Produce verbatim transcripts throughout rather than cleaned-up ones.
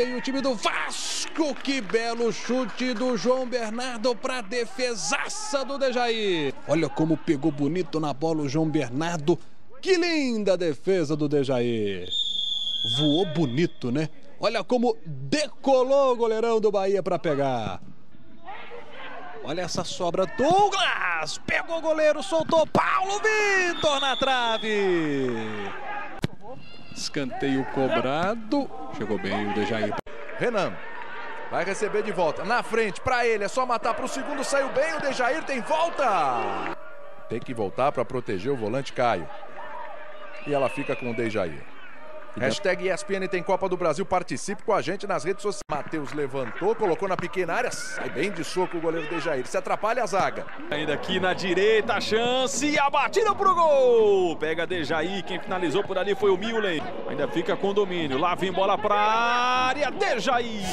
bem o time do Vasco. Que belo chute do João Bernardo para a defesaça do Dejair. Olha como pegou bonito na bola o João Bernardo. Que linda defesa do Dejair. Voou bonito, né? Olha como decolou o goleirão do Bahia para pegar. Olha essa sobra, Douglas, pegou o goleiro, soltou, Paulo Vitor na trave. Escanteio cobrado, chegou bem o Dejair. Renan vai receber de volta, na frente, para ele, é só matar para o segundo, saiu bem, o Dejair tem volta. Tem que voltar para proteger o volante Caio. E ela fica com o Dejair. Hashtag E S P N tem Copa do Brasil, participe com a gente nas redes sociais. Matheus levantou, colocou na pequena área, sai bem de soco o goleiro Dejair, se atrapalha a zaga. Ainda aqui na direita, a chance, a batida pro gol. Pega Dejair, quem finalizou por ali foi o Millen. Ainda fica com domínio, lá vem bola pra área, Dejair.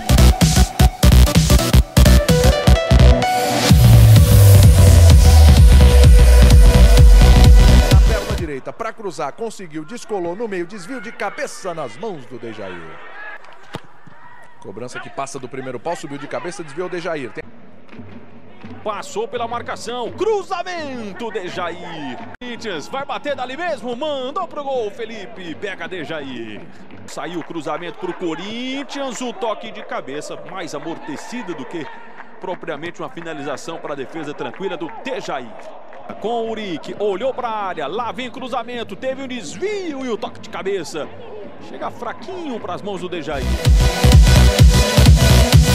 Para cruzar, conseguiu, descolou no meio, desvio de cabeça nas mãos do Dejair. Cobrança que passa do primeiro pau, subiu de cabeça, desviou o Dejair. Tem... Passou pela marcação, cruzamento, Dejair. Corinthians vai bater dali mesmo, mandou pro gol, Felipe, pega Dejair. Saiu o cruzamento pro Corinthians, o toque de cabeça mais amortecido do que propriamente uma finalização para a defesa tranquila do Dejair. Com o Urique, olhou para a área, lá vem cruzamento, teve um desvio e o toque de cabeça. Chega fraquinho para as mãos do Dejair.